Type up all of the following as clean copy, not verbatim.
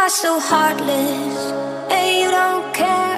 are so heartless, and you don't care.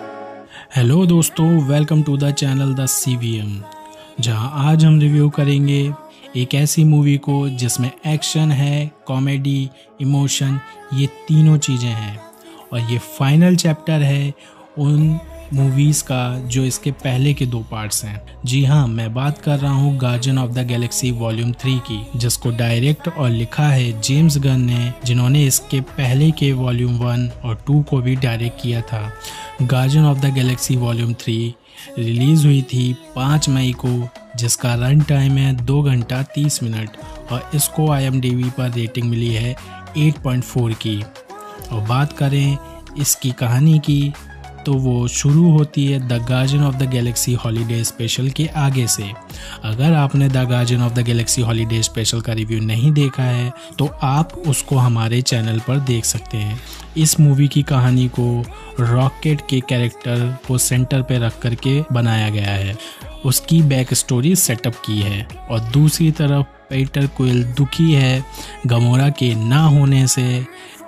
Hello दोस्तों, welcome to the channel the CVM, जहां आज हम review करेंगे एक ऐसी मूवी को जिसमें एक्शन है, कॉमेडी, इमोशन, ये तीनों चीज़ें हैं। और ये फाइनल चैप्टर है उन मूवीज़ का जो इसके पहले के 2 पार्ट्स हैं। जी हाँ, मैं बात कर रहा हूँ guardian of the galaxy volume 3 की, जिसको डायरेक्ट और लिखा है जेम्स गन ने, जिन्होंने इसके पहले के वॉल्यूम 1 और 2 को भी डायरेक्ट किया था। Guardian of the galaxy volume 3 release हुई थी 5 मई को, जिसका रन टाइम है 2 घंटा 30 मिनट और इसको IMDb पर रेटिंग मिली है 8.4 की। और बात करें इसकी कहानी की तो वो शुरू होती है the guardian of the galaxy holiday special के आगे से। अगर आपने the guardian of the galaxy holiday special का रिव्यू नहीं देखा है तो आप उसको हमारे चैनल पर देख सकते हैं। इस मूवी की कहानी को रॉकेट के कैरेक्टर को सेंटर पे रख करके बनाया गया है, उसकी बैक स्टोरी सेटअप की है। और दूसरी तरफ पीटर क्विल दुखी है गमोरा के ना होने से।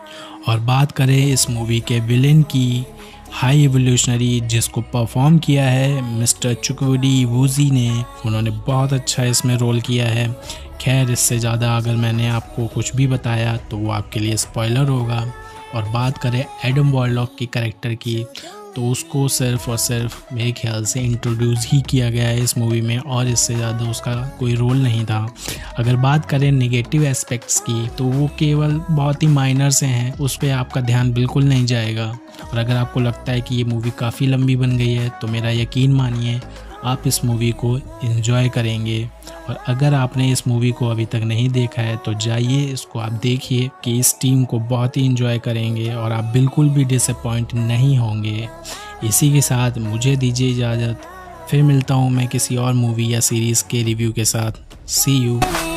और बात करें इस मूवी के विलेन की, हाई एवोल्यूशनरी, जिसको परफॉर्म किया है मिस्टर चुकवडी वूजी ने, उन्होंने बहुत अच्छा इसमें रोल किया है। खैर, इससे ज़्यादा अगर मैंने आपको कुछ भी बताया तो वो आपके लिए स्पॉइलर होगा। और बात करें एडम वॉरलॉक के कैरेक्टर की तो उसको सिर्फ और सिर्फ मेरे ख्याल से इंट्रोड्यूस ही किया गया है इस मूवी में, और इससे ज़्यादा उसका कोई रोल नहीं था। अगर बात करें नेगेटिव एस्पेक्ट्स की तो वो केवल बहुत ही माइनर से हैं, उस पर आपका ध्यान बिल्कुल नहीं जाएगा। और अगर आपको लगता है कि ये मूवी काफ़ी लंबी बन गई है तो मेरा यकीन मानिए आप इस मूवी को एंजॉय करेंगे। और अगर आपने इस मूवी को अभी तक नहीं देखा है तो जाइए इसको आप देखिए कि इस टीम को बहुत ही एंजॉय करेंगे और आप बिल्कुल भी डिसअपॉइंट नहीं होंगे। इसी के साथ मुझे दीजिए इजाज़त, फिर मिलता हूँ मैं किसी और मूवी या सीरीज़ के रिव्यू के साथ। See you.